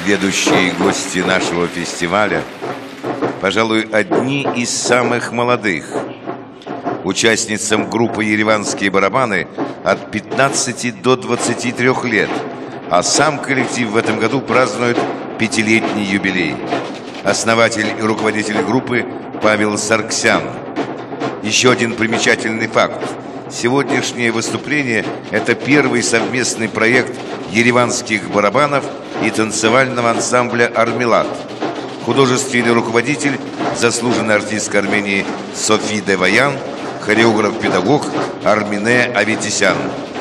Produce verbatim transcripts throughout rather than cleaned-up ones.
Следующие гости нашего фестиваля, пожалуй, одни из самых молодых. Участницам группы «Ереванские барабаны» от пятнадцати до двадцати трёх лет, а сам коллектив в этом году празднует пятилетний юбилей. Основатель и руководитель группы Павел Сарксян. Еще один примечательный факт. Сегодняшнее выступление – это первый совместный проект ереванских барабанов и танцевального ансамбля «Армилат». Художественный руководитель – заслуженная артистка Армении Софи Деваян, хореограф-педагог Армине Аветисян.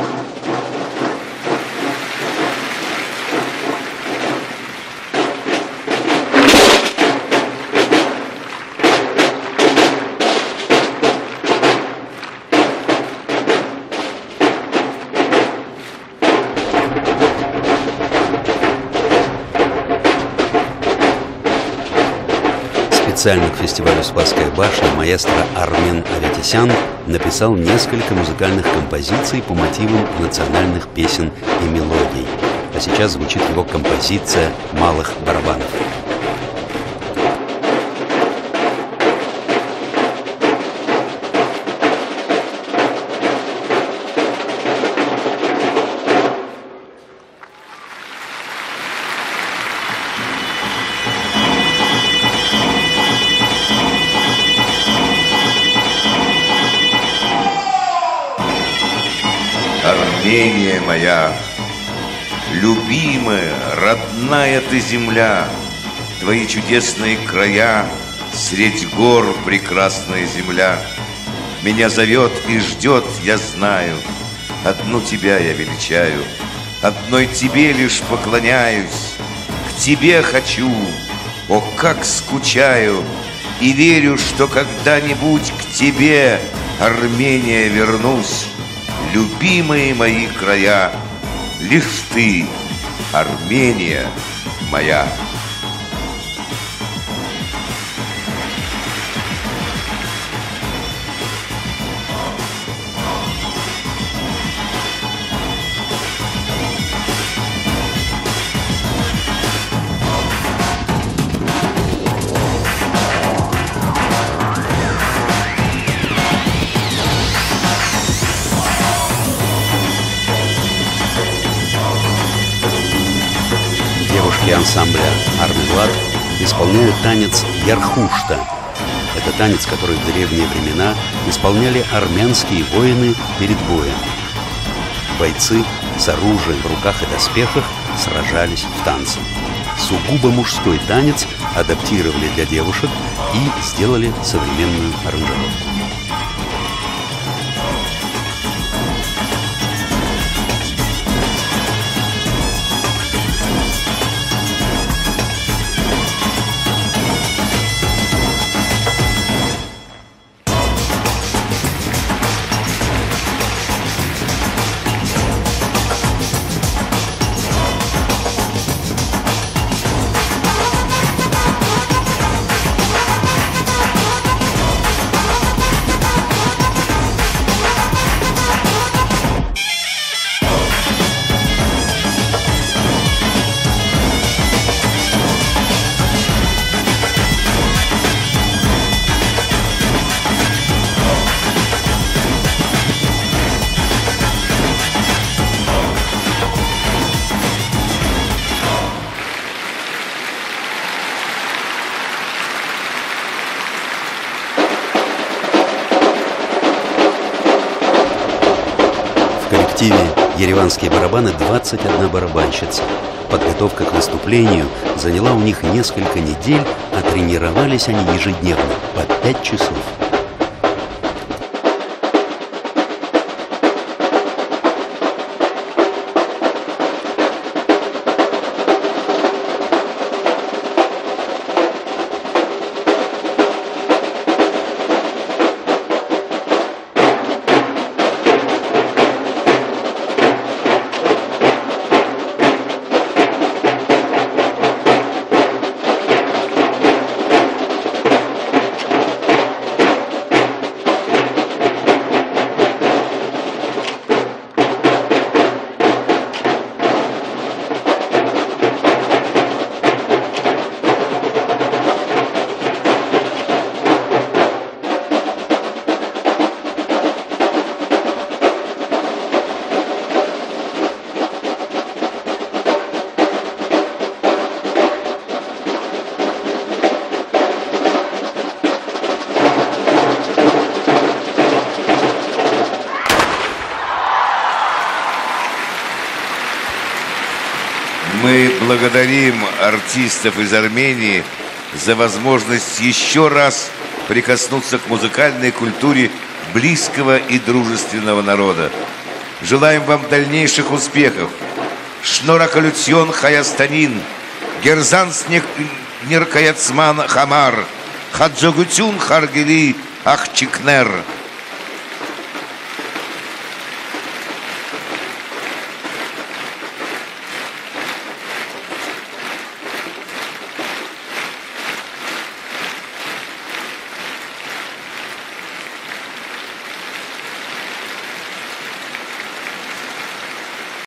Специально к фестивалю «Спасская башня» маэстро Армен Аветисян написал несколько музыкальных композиций по мотивам национальных песен и мелодий. А сейчас звучит его композиция «Малых барабанов». Армения моя, любимая, родная ты земля, твои чудесные края, средь гор прекрасная земля. Меня зовет и ждет, я знаю, одну тебя я величаю, одной тебе лишь поклоняюсь, к тебе хочу, о, как скучаю, и верю, что когда-нибудь к тебе, Армения, вернусь. Любимые мои края, лишь ты, Армения моя. Девушки ансамбля «Армилат» исполняют танец «Ярхушта». Это танец, который в древние времена исполняли армянские воины перед боем. Бойцы с оружием в руках и доспехах сражались в танце. Сугубо мужской танец адаптировали для девушек и сделали современную аранжировку. В коллективе «Ереванские барабаны» двадцать одна барабанщица. Подготовка к выступлению заняла у них несколько недель, а тренировались они ежедневно по пять часов. Мы благодарим артистов из Армении за возможность еще раз прикоснуться к музыкальной культуре близкого и дружественного народа. Желаем вам дальнейших успехов. Шноракалюцьон Хаястанин, Герзанснек Ниркаяцман Хамар, Хаджогутюн Харгели Ахчикнер.